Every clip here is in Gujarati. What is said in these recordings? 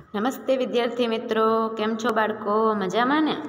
નમસ્તે વિદ્યાર્થી મિત્રો, કેમ છો બાળકો? મજામાં ને?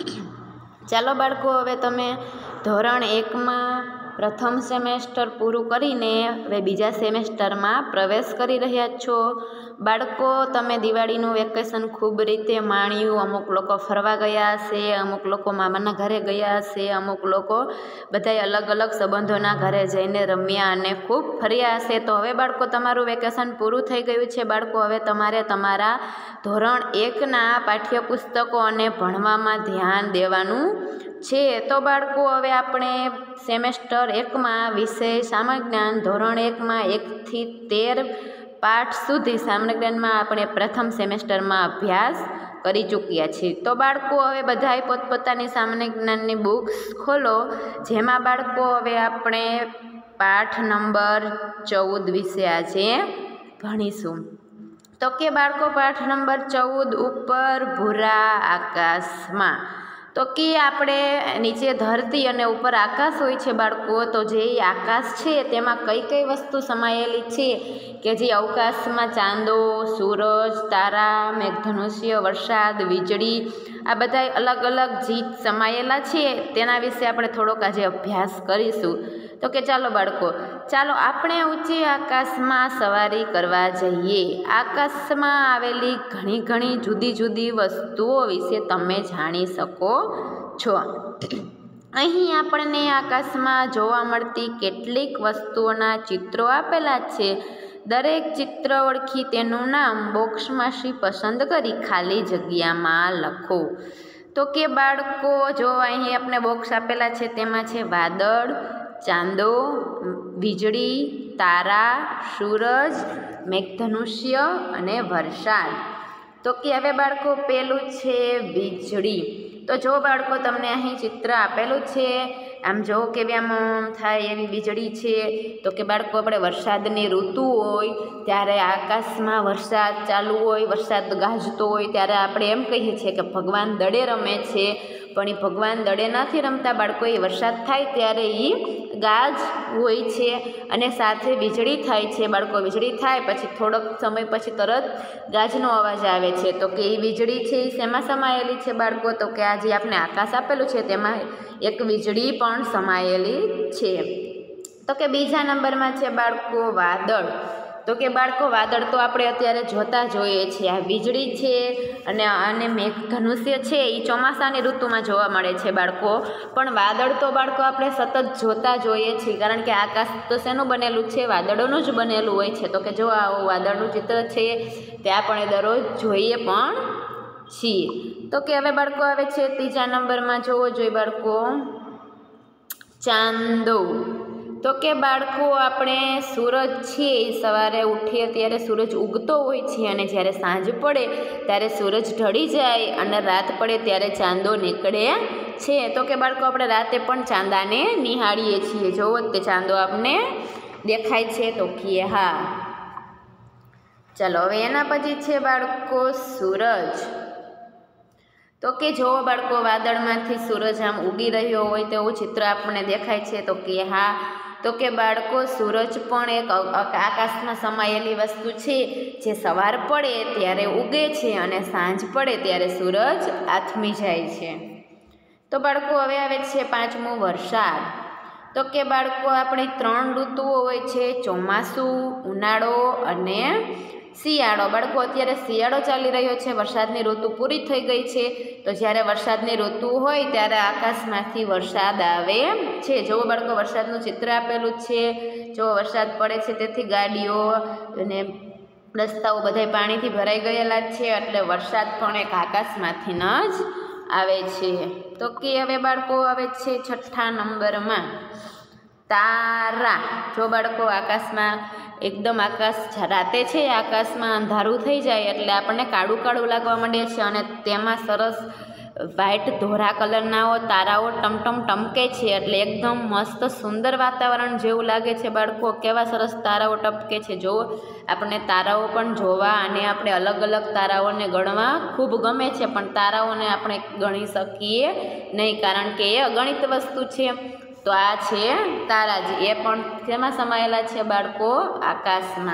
ચાલો બાળકો, હવે તમે ધોરણ 1માં પ્રથમ સેમેસ્ટર પૂરું કરીને હવે બીજા સેમેસ્ટરમાં પ્રવેશ કરી રહ્યા છો. બાળકો, તમે દિવાળીનું વેકેશન ખૂબ રીતે માણ્યું. અમુક લોકો ફરવા ગયા હશે, અમુક લોકો મામાના ઘરે ગયા હશે, અમુક લોકો બધાય અલગ અલગ સંબંધોના ઘરે જઈને રમ્યા અને ખૂબ ફર્યા હશે. તો હવે બાળકો, તમારું વેકેશન પૂરું થઈ ગયું છે. બાળકો, હવે તમારે તમારા ધોરણ 1ના પાઠ્યપુસ્તકો અને ભણવામાં ધ્યાન દેવાનું છે. તો બાળકો, હવે આપણે સેમેસ્ટર 1માં વિષય સામાન્ય જ્ઞાન ધોરણ 1માં 1 થી 13 પાઠ સુધી સામાન્ય જ્ઞાનમાં આપણે પ્રથમ સેમેસ્ટરમાં અભ્યાસ કરી ચૂક્યા છીએ. તો બાળકો, હવે બધાય પોતપોતાની સામાન્ય જ્ઞાનની બુક્સ ખોલો, જેમાં બાળકો હવે આપણે પાઠ નંબર 14 વિશે આજે ભણીશું. તો કે બાળકો, પાઠ નંબર 14 ઉપર ભૂરા આકાશમાં. તો કે આપણે નીચે ધરતી અને ઉપર આકાશ હોય છે બાળકો. તો જે આકાશ છે તેમાં કઈ કઈ વસ્તુ સમાયેલી છે કે જે અવકાશમાં ચાંદો, સૂરજ, તારા, મેઘધનુષ્ય, વરસાદ, વીજળી, આ બધા અલગ અલગ જીત સમાયેલા છે, તેના વિશે આપણે થોડોક આજે અભ્યાસ કરીશું. તો કે ચાલો બાળકો, ચાલો આપણે ઊંચી આકાશમાં સવારી કરવા જઈએ. આકાશમાં આવેલી ઘણી જુદી જુદી વસ્તુઓ વિશે તમે જાણી શકો છો. અહીં આપણને આકાશમાં જોવા મળતી કેટલીક વસ્તુઓના ચિત્રો આપેલા છે. દરેક ચિત્ર ઓળખી તેનું નામ બોક્સમાંથી પસંદ કરી ખાલી જગ્યામાં લખો. તો કે બાળકો, જો અહીં આપણે બોક્સ આપેલા છે તેમાં છે વાદળ, ચાંદો, વીજળી, તારા, સૂરજ, મેઘધનુષ્ય અને વરસાદ. તો કે હવે બાળકો, પેલું છે વીજળી. તો જો બાળકો, તમને અહીં ચિત્ર આપેલું છે, આમ જો કેવી આમ થાય એવી વીજળી છે. તો કે બાળકો, આપણે વરસાદની ઋતુ હોય ત્યારે આકાશમાં વરસાદ ચાલુ હોય, વરસાદ ગાજતો હોય ત્યારે આપણે એમ કહીએ છીએ કે ભગવાન દડે રમે છે. પણ એ ભગવાન દડે નથી રમતા બાળકો, એ વરસાદ થાય ત્યારે એ ગાજ હોય છે અને સાથે વીજળી થાય છે બાળકો. વીજળી થાય પછી થોડોક સમય પછી તરત ગાજનો અવાજ આવે છે. તો કે એ વીજળી છે એ શેમાં સમાયેલી છે બાળકો? તો કે આ જે આપણે આકાશ આપેલું છે તેમાં એક વીજળી પણ સમાયેલી છે. તો કે બીજા નંબરમાં છે બાળકો વાદળ. તો કે બાળકો, વાદળ તો આપણે અત્યારે જોતા જોઈએ છીએ. આ વીજળી છે અને મેઘધનુષ્ય છે એ ચોમાસાની ઋતુમાં જોવા મળે છે બાળકો. પણ વાદળ તો બાળકો આપણે સતત જોતા જોઈએ છીએ, કારણ કે આકાશ તો શેનું બનેલું છે? વાદળોનું જ બનેલું હોય છે. તો કે જો આવું વાદળનું ચિત્ર છે તે આપણે દરરોજ જોઈએ પણ છીએ. તો કે હવે બાળકો આવે છે ત્રીજા નંબરમાં, જોવો જોઈએ બાળકો ચાંદો. તો કે બાળકો, આપણે સૂરજ છે એ સવારે ઉઠીએ ત્યારે સૂરજ ઉગતો હોય છે અને જ્યારે સાંજ પડે ત્યારે સૂરજ ઢળી જાય અને રાત પડે ત્યારે ચાંદો નીકળે છે. તો કે બાળકો, આપણે રાતે પણ ચાંદાને નિહાળીએ છીએ. જોવો તે ચાંદો આપણને દેખાય છે? તો કે હા. ચાલો, હવે એના પછી છે બાળકો સૂરજ. તો કે જોવો બાળકો, વાદળમાંથી સૂરજ આમ ઉગી રહ્યો હોય તેવું ચિત્ર આપણને દેખાય છે? તો કે હા. તો કે બાળકો, સૂરજ પણ એક આકાશમાં સમાયેલી વસ્તુ છે જે સવાર પડે ત્યારે ઉગે છે અને સાંજ પડે ત્યારે સૂરજ આથમી જાય છે. તો બાળકો, હવે આવે છે પાંચમું વરસાદ. તો કે બાળકો, આપણી 3 ઋતુઓ હોય છે, ચોમાસું, ઉનાળો અને શિયાળો. બાળકો, અત્યારે શિયાળો ચાલી રહ્યો છે, વરસાદની ઋતુ પૂરી થઈ ગઈ છે. તો જ્યારે વરસાદની ઋતુ હોય ત્યારે આકાશમાંથી વરસાદ આવે છે. જોવો બાળકો, વરસાદનું ચિત્ર આપેલું છે. જો વરસાદ પડે છે તેથી ગાડીઓ અને રસ્તાઓ બધાય પાણીથી ભરાઈ ગયેલા છે, એટલે વરસાદ પણ એક આકાશમાંથી જ આવે છે. તો કે હવે બાળકો આવે છે છઠ્ઠા નંબરમાં તારા. જો બાળકો, આકાશમાં એકદમ આકાશ રાતે છે, આકાશમાં અંધારું થઈ જાય એટલે આપણને કાળું કાળું લાગવા માંડે છે અને તેમાં સરસ વ્હાઈટ ધોરા કલરના તારાઓ ટમટમ ટમકે છે, એટલે એકદમ મસ્ત સુંદર વાતાવરણ જેવું લાગે છે બાળકો. કેવા સરસ તારાઓ ટપકે છે. જોવો, આપણને તારાઓ પણ જોવા અને આપણે અલગ અલગ તારાઓને ગણવા ખૂબ ગમે છે, પણ તારાઓને આપણે ગણી શકીએ નહીં, કારણ કે એ અગણિત વસ્તુ છે. તો આ છે તારાજી, એ પણ શેમાં સમાયેલા છે બાળકો? આકાશમાં.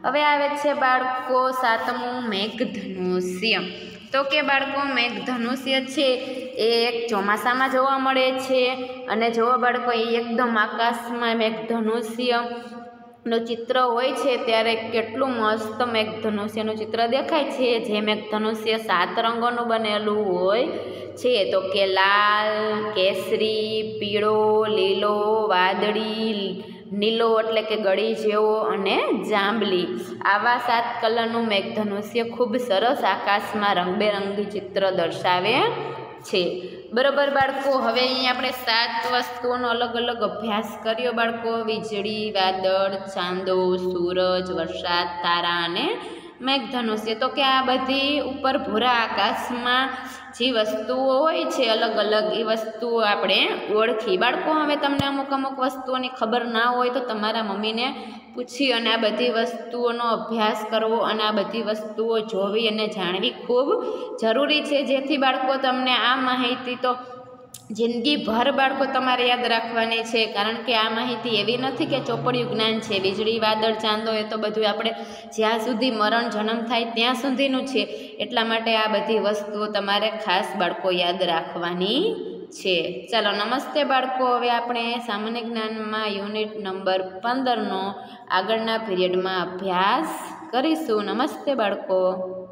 હવે આવે છે બાળકો 7મું મેઘધનુષ્ય. તો કે બાળકો મેઘધનુષ્ય છે એ એક ચોમાસામાં જોવા મળે છે. અને જો બાળકો એ એકદમ આકાશમાં મેઘધનુષ્ય નું ચિત્ર હોય છે ત્યારે કેટલું મસ્ત મેઘધનુષ્યનું ચિત્ર દેખાય છે. જે મેઘધનુષ્ય 7 રંગોનું બનેલું હોય છે. તો કે લાલ, કેસરી, પીળો, લીલો, વાદળી, નીલો એટલે કે ગળી જેવો અને જાંબલી, આવા 7 કલરનું મેઘધનુષ્ય ખૂબ સરસ આકાશમાં રંગબેરંગી ચિત્ર દર્શાવે છે. બરોબર બાળકો, હવે અહીં આપણે 7 વસ્તુઓનો અલગ અલગ અભ્યાસ કર્યો બાળકો. વીજળી, વાદળ, ચાંદો, સૂરજ, વરસાદ, તારા અને મેઘધનુષ્ય. તો કે આ બધી ઉપર ભૂરા આકાશમાં જે વસ્તુઓ હોય છે અલગ અલગ, એ વસ્તુઓ આપણે ઓળખી. બાળકો હવે તમને અમુક વસ્તુઓની ખબર ના હોય તો તમારા મમ્મીને પૂછી અને આ બધી વસ્તુઓનો અભ્યાસ કરવો અને આ બધી વસ્તુઓ જોવી અને જાણવી ખૂબ જરૂરી છે. જેથી બાળકો તમને આ માહિતી તો જિંદગીભર બાળકો તમારે યાદ રાખવાની છે. કારણ કે આ માહિતી એવી નથી કે ચોપડિયું જ્ઞાન છે. વીજળી, વાદળ, ચાંદો એ તો બધું આપણે જ્યાં સુધી મરણ જન્મ થાય ત્યાં સુધીનું છે. એટલા માટે આ બધી વસ્તુઓ તમારે ખાસ બાળકો યાદ રાખવાની છે. ચાલો નમસ્તે બાળકો. હવે આપણે સામાન્ય જ્ઞાનમાં યુનિટ નંબર 15નો આગળના પીરિયડમાં અભ્યાસ કરીશું. નમસ્તે બાળકો.